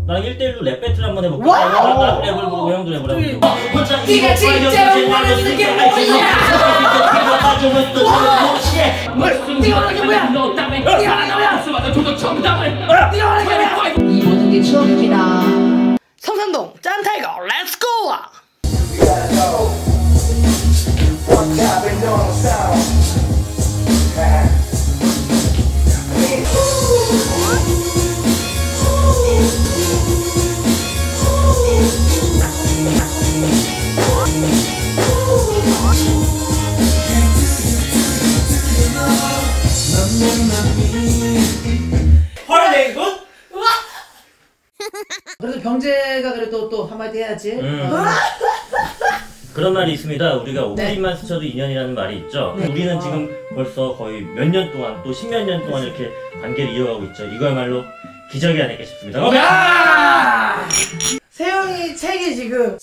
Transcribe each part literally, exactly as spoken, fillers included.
나랑 일 대 일로 랩 배틀 한번 해볼까? 나 랩을 보고 형도 랩을 하고. 네가 진짜로 원하는 게 뭐야? 네가 원하는 게 뭐야? 네가 원하는 게 뭐야? 네가 원하는 게 뭐야? 이 모든 게 추억입니다. 성산동 짠타이거 렛츠고! 헐레이 굿? 그래도 병재가 그래도 또 한마디 해야지. 음. 그런 말이 있습니다. 우리가 우리만 스쳐도 인연이라는 말이 있죠. 네. 우리는 지금 벌써 거의 몇 년 동안 또 십몇 년 동안 이렇게 관계를 이어가고 있죠. 이거야말로 기적이 아닐까 싶습니다. 어? 야! 세영이 책이 지금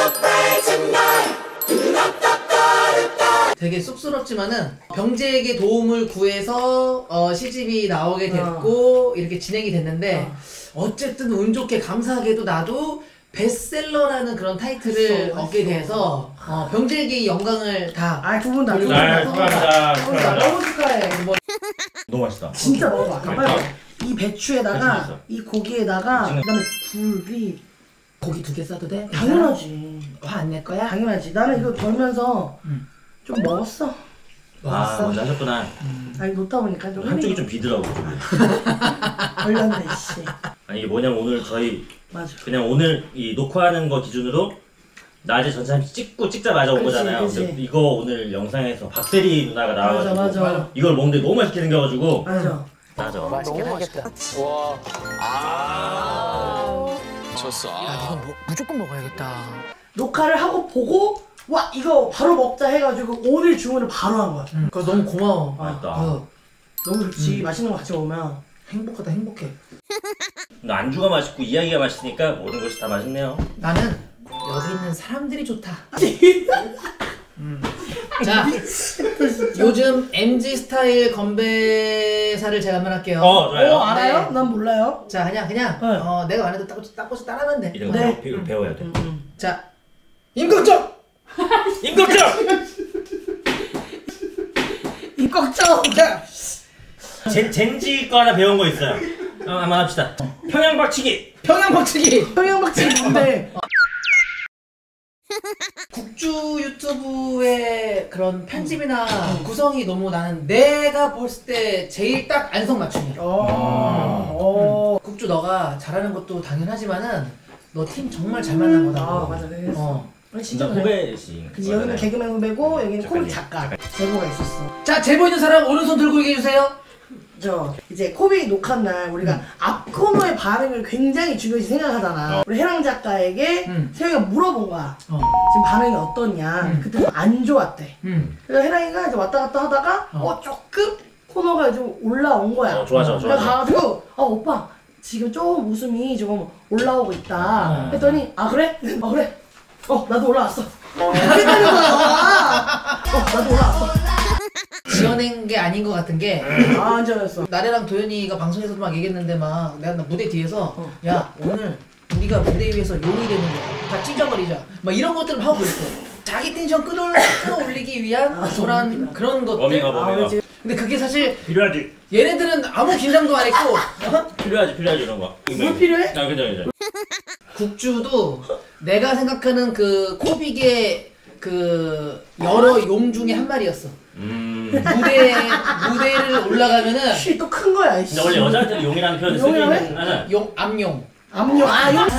되게 쑥스럽지만은 병재에게 도움을 구해서 어, 시집이 나오게 됐고 어. 이렇게 진행이 됐는데 어. 어쨌든 운 좋게 감사하게도 나도 베스트셀러라는 그런 타이틀을 맛있어, 얻게 맛있어. 돼서 어, 병재에게 영광을 다 아 두 분 다. 네, 축하합니다. 축하합니다. 너무 축하해. 뭐, 너무 맛있다. 진짜 먹어봐. 맛있다. 빨리. 이 배추에다가 이 고기에다가 지금- 그다음에 굴이 고기 두 개 싸도 돼? 당연하지. 화 안 낼 거야? 당연하지. 나는 이거 덜면서 음. 좀 먹었어. 아, 먼저 하셨구나. 아니 놓다 보니까 좀 한쪽이 좀 비더라고. 좀. 걸렸네 씨. 아니 이게 뭐냐면 오늘 저희 맞아. 그냥 오늘 이 녹화하는 거 기준으로 낮에 전체 찍고 찍자마자 온 그치, 거잖아요. 그치. 근데 이거 오늘 영상에서 박세리 누나가 맞아 나와가지고 맞아. 이걸 먹는데 너무 맛있게 생겨가지고 맞아. 맞아. 맛있긴 하겠다. 와. 아. 졌어. 야 이건 뭐, 무조건 먹어야겠다. 녹화를 하고 보고 와 이거 바로 먹자 해가지고 오늘 주문을 바로 한 거야. 응. 그거 너무 고마워. 맛있다. 어. 너무 좋지. 음. 맛있는 거 같이 먹으면 행복하다 행복해. 근데 안주가 맛있고 이야기가 맛있으니까 모든 것이 다 맛있네요. 나는 여기 있는 사람들이 좋다. 음. 자, 요즘 엠지 스타일 건배사를 제가 한번 할게요. 어 좋아요. 어 알아요? 네. 난 몰라요. 자, 그냥 그냥 네. 어, 내가 말해도 딱 딱고서 따라하면 돼. 이런 거 네. 배워, 배워야 돼. 자, 임꺽정. 임꺽정. 입걱정. 자, 젠 젠지 거 하나 배운 거 있어요. 어, 한번 합시다. 평양 박치기. 평양 박치기. 평양박치 뭔데? 국주 유튜브의 그런 편집이나 구성이 너무 나는 내가 봤을 때 제일 딱 안성맞춤이야. 어. 어. 국주 너가 잘하는 것도 당연하지만은 너 팀 정말 잘 만난 거다. 아 맞아 그랬어. 어. 진짜 진짜 그래. 후배시. 그치 여기는 개그맨 후배고 여기는 코믹 작가. 제보가 있었어. 자, 제보 있는 사람 오른손 들고 얘기해 주세요. 저 이제 코믹 녹화 날 우리가 음. 앞 코너의 반응을 굉장히 중요시 생각하잖아. 어. 우리 해랑 작가에게 음. 세영이가 물어본 거야. 어. 지금 반응이 어떻냐. 음. 그때 안 좋았대. 음. 그래서 해랑이가 이제 왔다 갔다 하다가 어. 어, 조금 코너가 좀 올라온 거야. 어, 좋아져, 그래서 좋아져. 가가지고 어 오빠 지금 조금 웃음이 조금 올라오고 있다. 어. 했더니 아 그래? 어 그래? 어 나도 올라왔어. 하겠다는 거야. 어 나도 올라왔어. 지어낸 게 아닌 것 같은 게 아 안전했어. 나래랑 도현이가 방송에서도 막 얘기했는데 막 내가 나 무대 뒤에서 어. 야 오늘 우리가 무대 위에서 용이 되는 거야 다 찢어버리자 막 이런 것들을 하고 있어. 자기 텐션 끌어, 끌어올리기 위한 아, 그런 재밌다. 그런 것들. 워밍업 아, 워밍업. 그렇지. 근데 그게 사실 필요하지. 얘네들은 아무 긴장도 안 했고 어? 필요하지 필요하지 이런 거. 뭘 필요해? 아 그죠 그죠. 국주도 내가 생각하는 그 코빅의 그 여러 용 중에 한 마리였어. 음. 무대 무대를 올라가면은 씨 또 큰 거야. 이씨. 근데 원래 여자한테는 용이라는 표현을 용이라고 쓰기는 하잖아. 용 암용. 암용 아 용.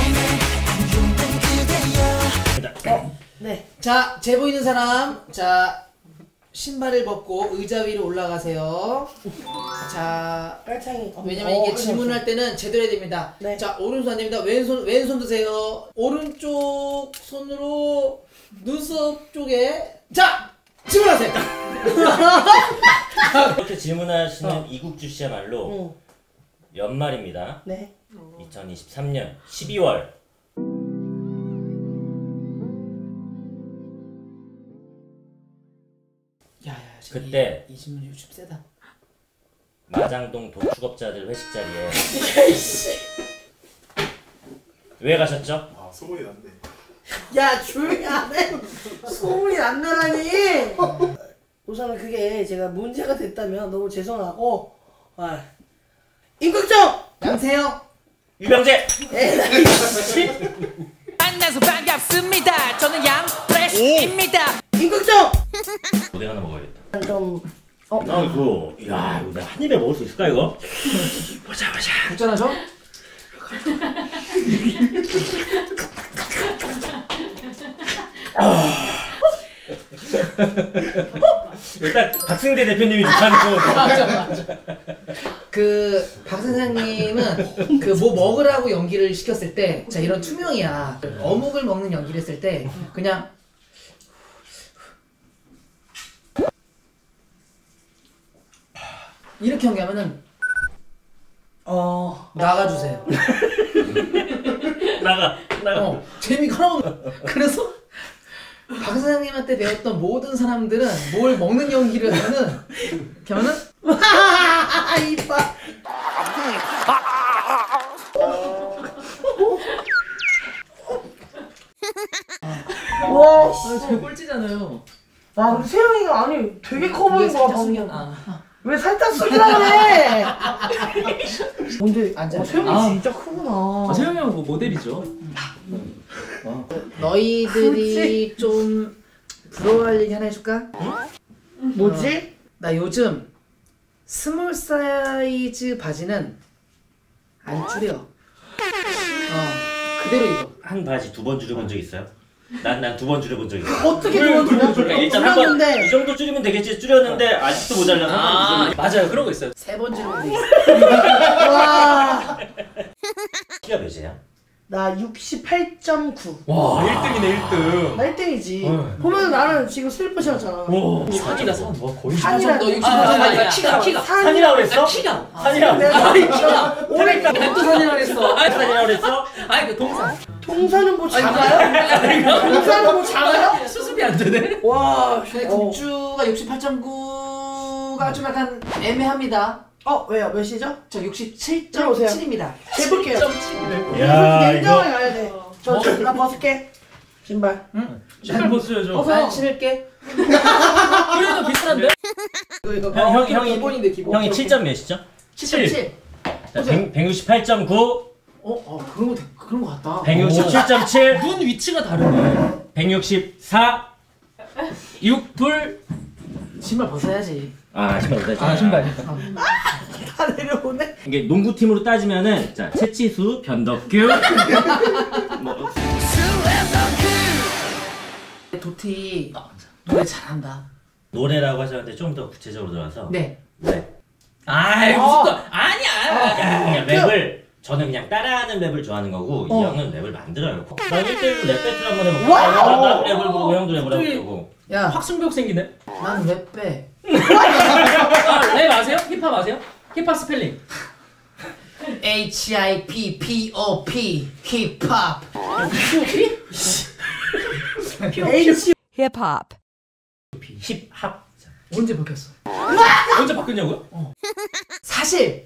어, 네. 자, 제보 있는 사람, 자 신발을 벗고 의자 위로 올라가세요. 자, 깔창이. 왜냐면 어, 이게 질문을 할 때는 제대로 해야 됩니다. 네. 자, 오른손 안 됩니다. 왼손 왼손 드세요. 오른쪽 손으로 눈썹 쪽에 자 질문하세요. 이렇게 질문하시는 어. 이국주 씨야말로 응. 연말입니다. 네. 이천이십삼 년 십이월. 야야, 그때 이, 이 질문 요즘 세다. 마장동 도축업자들 회식 자리에 왜 가셨죠? 아 소문이 났네. 야 조용히 안 해. 소문이 안 나라니. 우선은 그게 제가 문제가 됐다면 너무 죄송하고 아. 임국정! 양세형 유병재! 에라이 씨. 만나서 반갑습니다. 저는 양프레시입니다. 임국정! 고대 하나 먹어야겠다. 좀 어? 나 이거 야 이거 내가 한 입에 먹을 수 있을까 이거? 보자 보자. 국전하죠? 일단 박승대 대표님이 좋다는 거. 맞아 맞아. 그 박선생님은 그 뭐 먹으라고 연기를 시켰을 때, 자 이런 투명이야. 어묵을 먹는 연기를 했을 때 그냥 이렇게 연기하면은 어 나가주세요. 나가 나가. 어 재미가 하나도. 그래서 박 선생님한테 배웠던 모든 사람들은 뭘 먹는 연기를 하면은 이렇게 하면은 이빨. 와, 씨. 제 꼴찌잖아요. 아, 근데 세영이가 아니 되게 커 보이는 거야, 방금. 아. 왜 살짝 숙이라 그래? 근데 앉아. 어, 세영이 아. 진짜 크구나. 아, 세영이 형은 뭐 모델이죠. 너희들이 좀 부러워할 얘기 하나 해줄까? 뭐지? 나 요즘 스몰 사이즈 바지는 안 줄여. 어 그대로 입어. 한 바지 두 번 줄여본 적 있어요? 난 난 두 번 줄여본 적 있어. 어떻게 두번 줄여? 그러니까 일단 한 번 이 줄였는데. 정도 줄이면 되겠지. 줄였는데 아직도 모자라서 아, 한 번 맞아요. 그런 거 있어요. 세 번 줄이면 돼. 와, 키가 몇이야? 나 육십팔 점 구. 와, 일 등이네, 일 등. 나 일 등이지. 어. 보면 나는 지금 슬리퍼 신었잖아. 와, 산이다, 산. 와, 거의 산이라. 너 육십팔 아, 점 아니야, 키가 키가. 산이라고 그랬어? 키가. 산이라고. 내가 키가. 오래니까 또 산이라 그랬어. 산이라고 그랬어? 아니, 그 동산. 동사는 뭐 작아요? 동사는 뭐 작아요? 수습이 안 되네? 와, 근데 어. 국주가 육십팔 점 구가 좀 약간 애매합니다. 어, 왜요? 몇 시죠? 저 육십칠 점 들어오세요. 칠입니다. 재볼게요. 야, 냉정하게 가야 돼. 저, 저, 나 벗을게. 신발. 신발 벗어야죠. 벗어. 난 신을게. 그래도 비싼데? 이거 이거 형, 형, 형이 기본인데 기본. 형이 칠 점 몇이죠? 칠 점 칠. 자, 백, 백육십팔 점 구, 어, 어 그런 거 그런 거 같다. 백육십칠 점 칠, 눈 위치가 다르네. 백육십사, 육, 둘. 신발 벗어야지. 아 신발 못하지. 아, 신발. 다 내려오네. 이게 농구팀으로 따지면은 자 채치수, 변덕규, 뭐 도티 노래 잘한다. 노래라고 하셨는데 좀 더 구체적으로 들어가서 네. 네. 아이, 무슨 또. 아니야. 그냥 랩을 저는 그냥 따라하는 랩을 좋아하는 거고 이 어. 형은 랩을 만들어요. 난 일 대일로 랩 배틀 한번 해볼까? 와우. 나도 랩을 부르고 형도 랩을 갑자기- 해보고. 야, 확승벽 생기네. 난 왜 빼? 아, 랩 아세요? 힙합 아세요? 힙합 스펠링. H I P P O P 힙합. H. 힙합. 힙합. 언제 바뀌었어? 언제 바뀌냐고요? 사실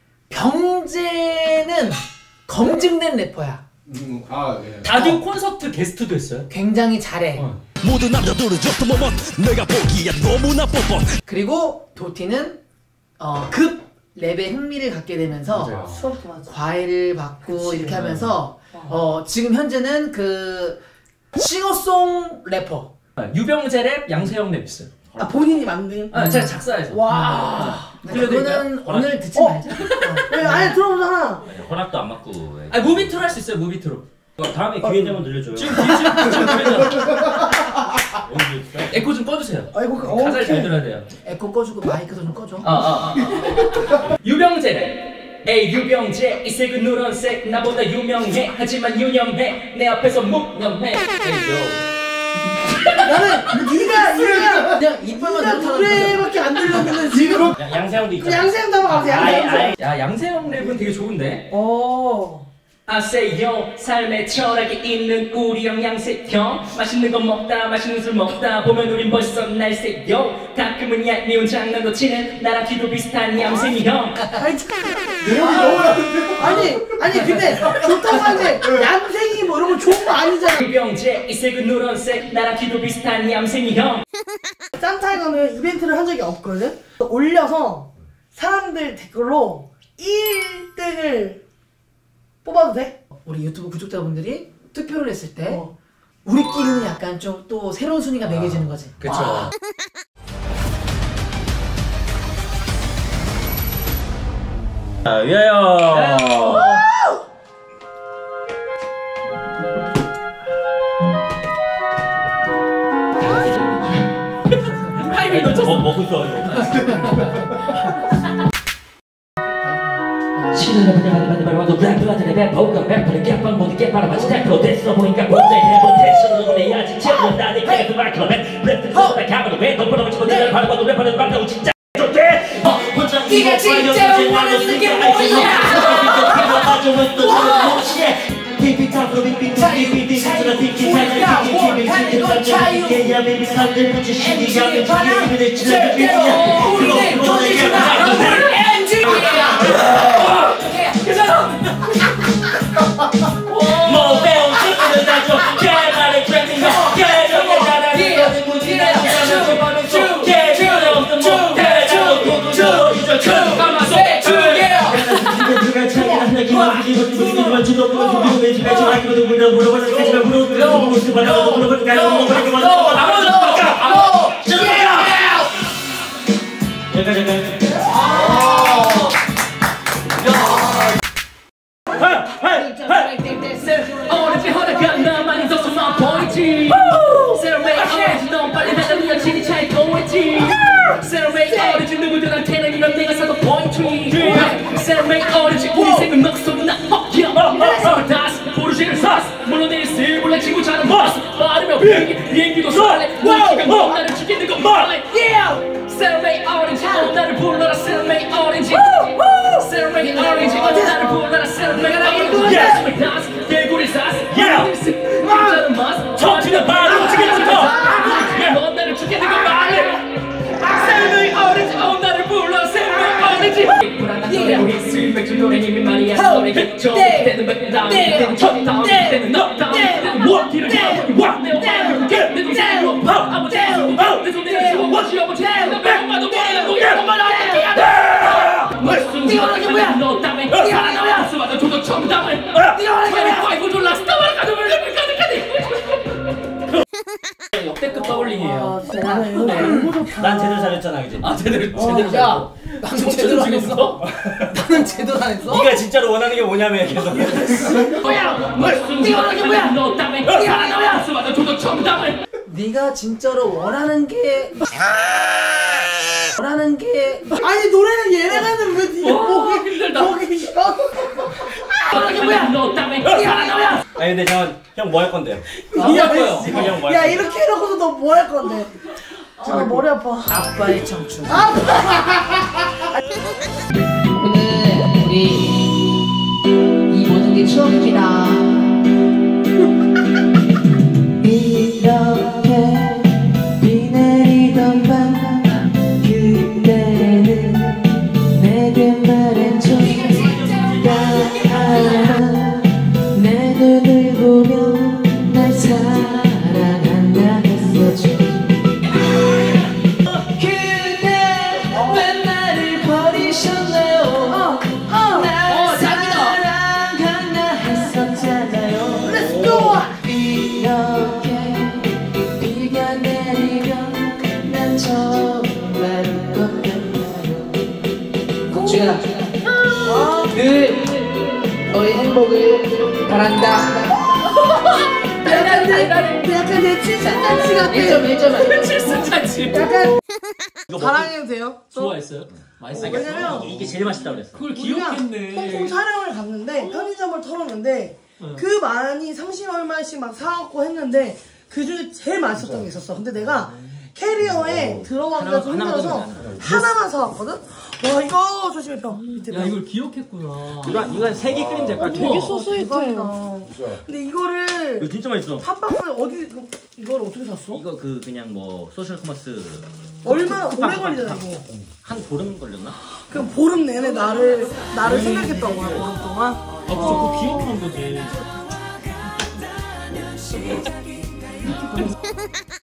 병재는 검증된 래퍼야. 음, 아 네. 라디오 콘서트 게스트도 했어요. 굉장히 잘해. 어. 모든 남자들은 좋던 몸은 내가 보기엔 너무나 뻔뻔. 그리고 도티는 어, 급 랩에 흥미를 갖게 되면서 맞아요. 수업도 맞아. 과외를 받고 그치. 이렇게 하면서 어, 지금 현재는 그 싱어송 래퍼. 유병재 랩, 양세형 랩 있어요. 아, 본인이 만든. 아, 제가 작사해서. 와. 그거는 오늘 듣지 어. 말자. 왜 아예 들어보잖아. 허락도 안 받고. 해. 아, 무비트로 할 수 있어요, 무비트로. 다음에 기회 되면 들려줘요. 지금 뒤에 지금 지금 들리잖아. 언제 있어? 에코 좀 꺼주세요. 아이고, 가사를 잘 오케이. 들어야 돼요. 에코 꺼주고 마이크도 좀 꺼줘. 아, 아, 아, 아. 유병재. 에이 유병재 이색은 누런색 나보다 유명해 하지만 유념해 내 앞에서 묵념해. 에이요. 나는 네가 네가 그냥 이빨만 네가 이렇게 하는 노래밖에 안 들렸는데 지금 양- 양세형도 그 있잖아. 양세형 담아가세요. 아예 양세형. 아예 야 양세형 랩은 되게 좋은데. 어. 아세요 삶의 철학이 있는 우리 형 양세형 맛있는 거 먹다 맛있는 술 먹다 보면 우린 벌써 날새요 가끔은 얄미운 장난도 치는 나랑 키도 비슷한 얌생이 형 아니 참. 아니 아니 근데 좋다고 하는데 얌생이 뭐 이런 거 좋은 거 아니잖아. 유병재 이색은 누런색 나랑 키도 비슷한 얌생이 형 짠타이거는 이벤트를 한 적이 없거든. 올려서 사람들 댓글로 일 등을 뽑아도 돼? 우리 유튜브 구독자분들이 투표를 했을 때 어. 우리끼리는 약간 좀 또 새로운 순위가 매겨지는 거지. 그쵸. 아. 자, 위하여. 타이밍 놓쳤어. 먹, 먹고 있어. 시간을 보내가는 만들 말와도 랩을 하더니 랩보가 랩을 깨빵 모두 깨빠라 마치 랩으로 됐어 보니까 혼자의 레포테이션으로 보내야지 채우는 나의 캐릭터 마이크로 랩 랩들 서로 가면은 왜 덤벼놓고 치고 내가 바라봐도 랩하는 맘대로 진짜 좋대 혼자 네가 진짜로 원하는 게 뭐야? 뭐 배운 친구들 다줘 개발의 트렌딩가 개정의 나라는 너는 무지나 지나면서 가면서 개정의 없는 뭐 대자로 구구로 이절 큰 가마서 누가 차이가 하나 기만 기만 기만 주도 없는 소비로 내 집에 전화기도 물어 물어보는 가지만 물어보는 무슨 말이야 물어보는 가지고 물어보는 거 아무도 없을까 아무 저거야 잠깐 잠깐 어렵게 허락한 나만이 더 소망 보이지 세레웨이 어리지 넌 빨리 달려들어 지니 차에 도있지 세레웨이 어리지 누구들한테는 이런 내가 사도 포인트 세레웨이 어리지 우리 생은 넉소리나 헛기야 스물다섯 포르쉐를 샀어 물론 내일 슬블랙 친구처럼 봤어 빠르며 비행기 비행기도 설레 물기가 뭐 나를 죽이는 건 말래 세레웨이 어리지 어 나를 불러라 세레웨이 어리지 세레웨이 어리지 어 나를 불러라 세레웨이 어리지 스물다섯 개구리 샀어 진짜는 맛 정치는 바로 죽이는 거 넌 나를 죽이는 건 말래 세레웨이 어리지 어 나를 불러 세레웨이 어리지 불안한 노래 우리 술 맥주 노래 이미 말이야 노래 겠죠 때는 백다운 때는 첫다운 때는 넉다운 때는 워키를 와 내 엄마를 깨 내 동생으로 아무 재수 내 손에 주워 워시 어머 제 엄마도 모르는 거야 엄마는 어떻게 해야 돼 무슨 소리야 뭐야 너 때문에 살아나야 수많은 조도 정당을 네가 말하는 거야 아이고 졸라 스타만 가져볼 래을 가득하니 역대급 더블링이에요 난 제대로 잘했잖아 이제 아 제대로 어, 제대로 야, 나는 제대로 안 했어. 나는 제대로 안 했어. 네가 진짜로 원하는 게 뭐냐며 계속 뭐야 무슨 소리야 뭐야 너 때문에 살아나야 수많은 조도 정당을 네가 진짜로 원하는 게 원하는 게 아니 노래는 얘네가는 왜 니가 목이 힘들다. 목이 쉬어? 뭐야 너 때문에 살아나야 아니 근데 잠깐 형 뭐 할 건데요? 뭐할 거예요 형 뭐 야 할 건데? 이렇게 해놓고서 너 뭐 할 건데? 아 머리 아파. 아빠의 청춘. 오늘 우리 이 모든 게 추억입니다. 이렇게 비 내리던 밤 그때는 내게 말했죠. 나 내 눈을 보며 날 사랑한다 했었죠. 그대 왜 나를 버리셨나요? 날 사랑한다 했었잖아요. Let's go. 이렇게 비가 내리면 난 정말 울 것 같아요. 주연아, 늘 너의 행복을 바란다. 약간 내 약간 내 칠순잔치 같아. 일 점 일 점 칠순잔치 약간 자랑해도 돼요? 또? 좋아했어요? 맛있어요? 왜냐면 이게 제일 맛있다고 그랬어 그걸 우리가 홍콩 기억했네 촬영을 갔는데 편의점을 털었는데 그 많이 삼십 얼마씩 막 사갖고 했는데 그 중에 제일 맛있었던 게 있었어. 근데 내가 캐리어에 들어가기가 좀 힘들어서 하나만 사왔거든? 와 이거 조심해 펴. 야 이걸 기억했구나. 이거 이거 세 개 끓이면 될 것 같아. 되게 소스이트해요. 근데 이거를 이거 진짜 맛있어. 팥빵을 어디 이걸 어떻게 샀어? 이거 그 그냥 뭐 소셜 커머스 얼마나 오래 걸리잖아 이거. 한 보름 걸렸나? 그럼 보름 내내 나를 나를 생각했던 거야 보름 동안. 아 그쵸 그거 기억한 거지.